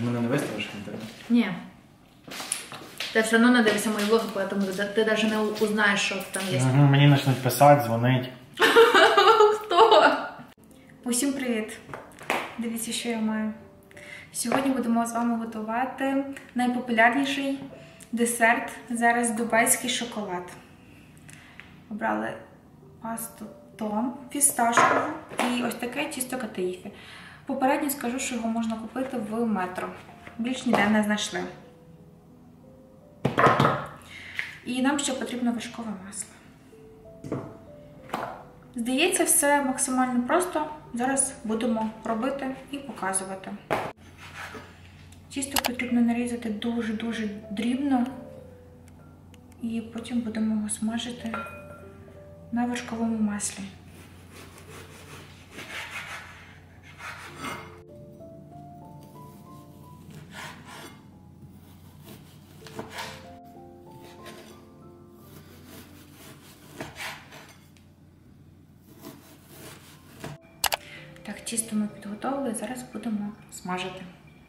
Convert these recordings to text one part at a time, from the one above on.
ж мене не виставиш в інтернет? Ні. Ти все одно не дивишся мої влоги, тому ти навіть не узнаєш, що там є. Мені почнуть писати, дзвонить. Хто? Усім привіт! Дивіться, що я маю. Сьогодні будемо з вами готувати найпопулярніший десерт зараз – дубайський шоколад. Обрали пасту Том фісташкову і ось таке тісто катаїфі. Попередньо скажу, що його можна купити в метро. Більш ніде не знайшли. І нам ще потрібно вершкове масло. Здається, все максимально просто. Зараз будемо робити і показувати. Тісто потрібно нарізати дуже-дуже дрібно. І потім будемо його смажити на вершковому маслі. Так, тісто ми підготовили, зараз будемо смажити.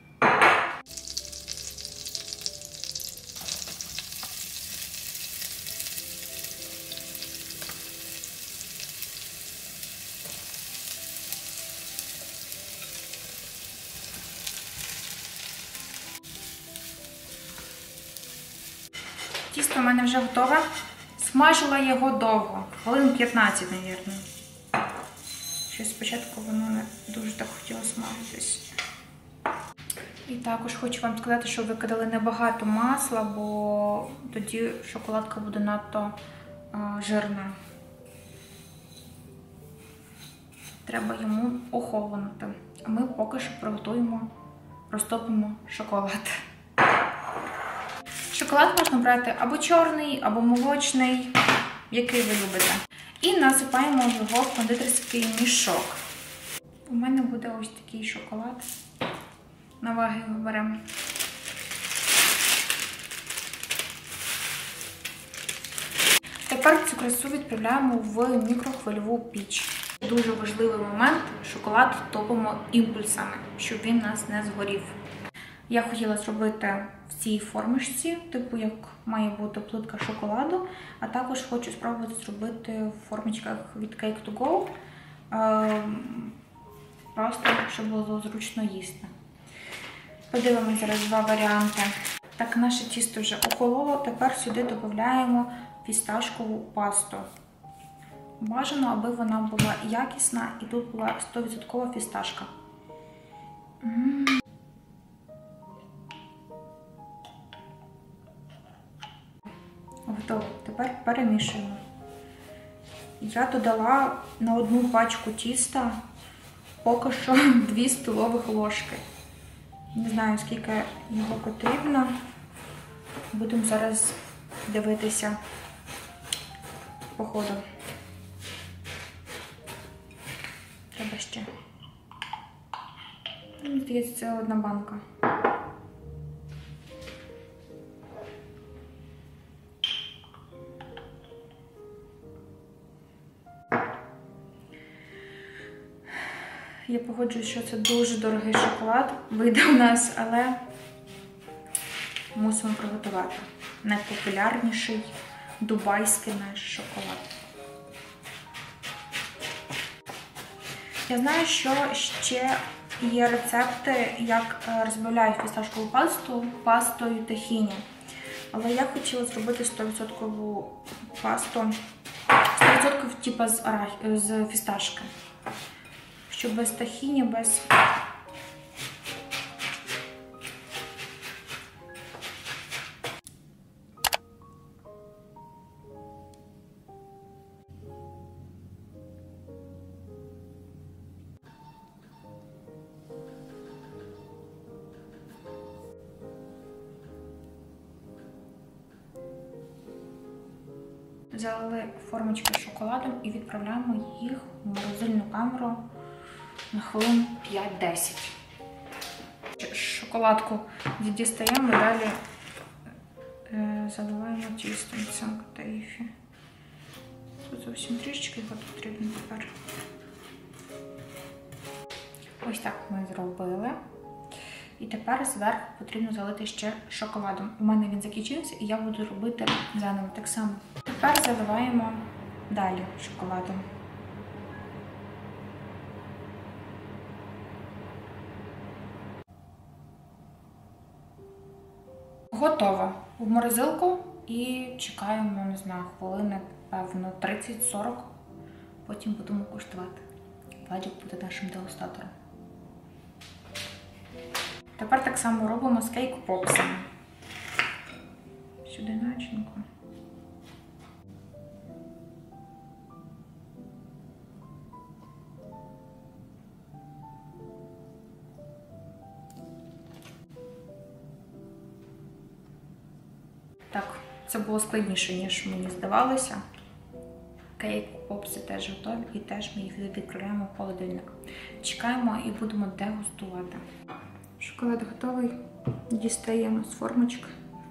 Тісто в мене вже готове. Смажила його довго, хвилин 15, мабуть. Щось спочатку воно не дуже так хотіло смажитись. І також хочу вам сказати, що викидали небагато масла, бо тоді шоколадка буде надто жирна. Треба йому охолонути. А ми поки що приготуємо, розтопимо шоколад. Шоколад можна брати або чорний, або молочний, який ви любите. І насипаємо його в кондитерський мішок. У мене буде ось такий шоколад. На ваги його беремо. Тепер цю красу відправляємо в мікрохвильову піч. Дуже важливий момент – шоколад топимо імпульсами, щоб він у нас не згорів. Я хотіла зробити в цій формочці, типу як має бути плитка шоколаду, а також хочу спробувати зробити в формочках від Cake to Go, просто щоб було зручно їсти. Подивимося зараз два варіанти. Так, наше тісто вже охололо, тепер сюди додаємо фісташкову пасту. Бажано, аби вона була якісна і тут була 100% фісташка. Готово. Тепер перемішуємо. Я додала на одну пачку тіста поки що 2 столових ложки. Не знаю, скільки його потрібно. Будемо зараз дивитися по ходу. Треба ще. Мені здається, це одна банка. Я погоджуюсь, що це дуже дорогий шоколад, вийде у нас, але мусимо приготувати. Найпопулярніший дубайський наш шоколад. Я знаю, що ще є рецепти, як розбавляють фісташкову пасту пастою тахіні. Але я хотіла зробити 100% пасту, 100% типу з фісташки. Щоб без тахіні, без... Залили формочки шоколадом і відправляємо їх в морозильну камеру на хвилин 5-10. Шоколадку дістаємо, далі заливаємо тістом цим катаїфі. Тут зовсім трішечки його потрібно тепер. Ось так ми зробили. І тепер зверху потрібно залити ще шоколадом. У мене він закінчився, і я буду робити заново так само. Тепер заливаємо далі шоколадом. Готово. В морозилку і чекаємо, не знаю, хвилини, певно, 30-40. Потім будемо куштувати. Владик буде нашим дегустатором. Тепер так само робимо з кейк-попсами. Сюди начинку. Так, це було складніше, ніж мені здавалося. Кейк-попси теж готові і теж ми їх відправляємо в холодильник. Чекаємо і будемо дегустувати. Шоколад готовий. Дістаємо з формочки.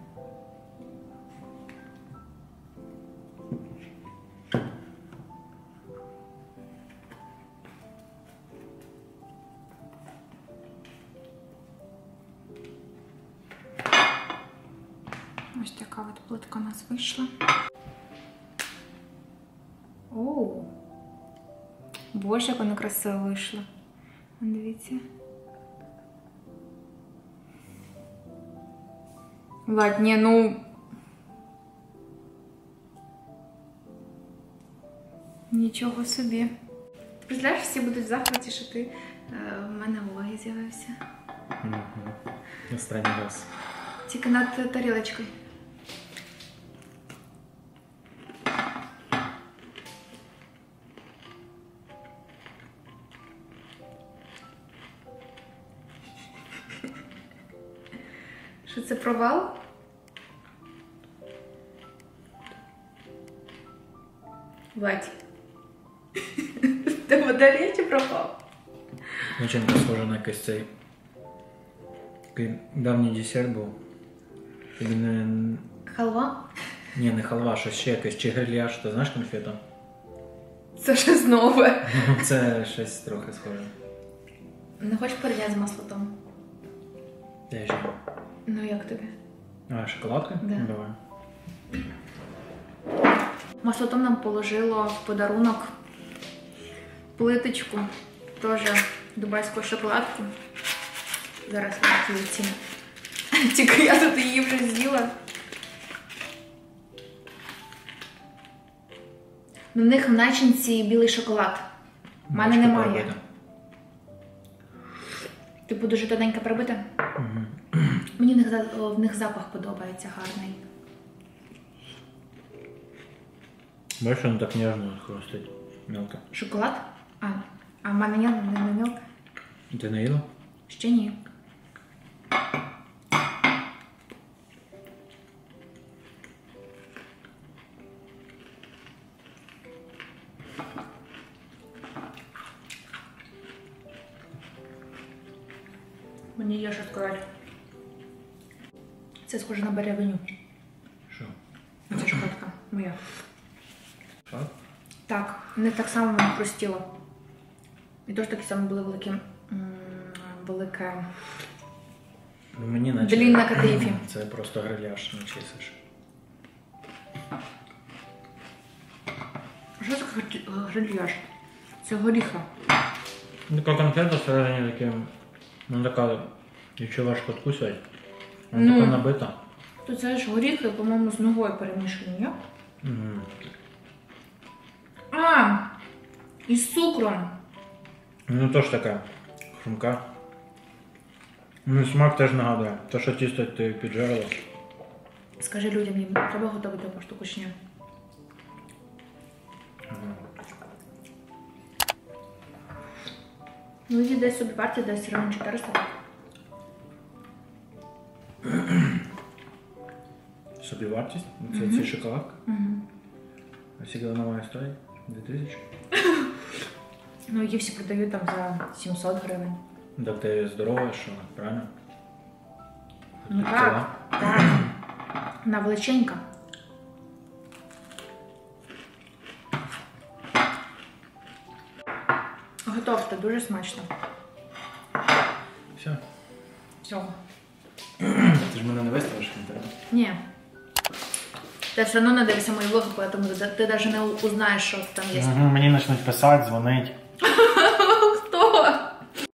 Ось така от плитка у нас вийшла. Оу! Боже, як воно красиво вийшло. Дивіться. Влад, ні, ну... Нічого собі. Ти представляєш, всі будуть в захваті, що ти в мене в влогі з'явився. Останній раз. Тільки над тарілочкою. Що це провал? Вадь. Ти водорі чи провал? Начинка схожа на якийсь цей такий давній десерт був. Тобі не... Халва? Ні, не халва, щось ще якесь. Чи грильяж, ти знаєш конфету? Це щось нове. Це щось трохи схоже. Не хочеш порівняти з маслотом? Я ще. Ну як тобі? А, шоколадка? Да. Ну, давай. Маслотом нам положило в подарунок плиточку, теж дубайську шоколадку. Зараз я її ціну. Тільки я тут її вже з'їла. Ну, в них в начинці білий шоколад. У мене Бачка немає. пробита. Типу дуже тоненько пробита? Угу. Мені в них запах подобається гарний. Бачиш, воно так ніжно хрустить. Мелко. Шоколад? А в мене не мілка. Ти не їла? Ще ні. Мені є що сказати. Це схоже на беревиню. Що? Це шоколадка моя. Що? Так, в них так само воно хрустіло. І теж такі самі були велике. Ну, мені наче... Длін на катифі. Це просто грильяж, не чисиш. Що це грильяж? Це горіха. Така конфета всередині таке, ну така, якщо важко откусувати, вона Ну. така набита. То це ж горіхи, по-моєму, з ногою перемішані, ні? Угу. А, і з цукром. Ну теж така хрумка. Ну смак теж нагадує. Те, що тісто ти піджарила. Скажи людям, їм треба готувати таку штуку чи ні? Ага. Ну, її десь собі варті, десь рівно 400. Собівартість? Це ці шоколадка? Угу. А скільки вона має стоїть? 2000? Ну, її всі продають там за 700 гривень. Так ти здорова, що, правильно? Ну Ціла? так, так. Вона величенька. Готовте, дуже смачно. Все. Все. всього. Ти ж мене не виставиш в інтернет. Ні. Ти все одно не дивишся мої влоги, тому ти навіть не узнаєш, що там є. Мені почнуть писати, дзвонити.